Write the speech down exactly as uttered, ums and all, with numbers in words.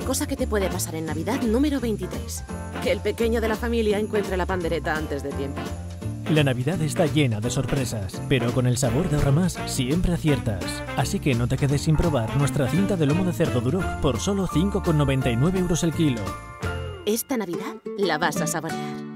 cosa que te puede pasar en Navidad número veintitrés. Que el pequeño de la familia encuentre la pandereta antes de tiempo. La Navidad está llena de sorpresas, pero con el sabor de Ahorramás siempre aciertas. Así que no te quedes sin probar nuestra cinta de lomo de cerdo Duroc por solo cinco con noventa y nueve euros el kilo. Esta Navidad la vas a saborear.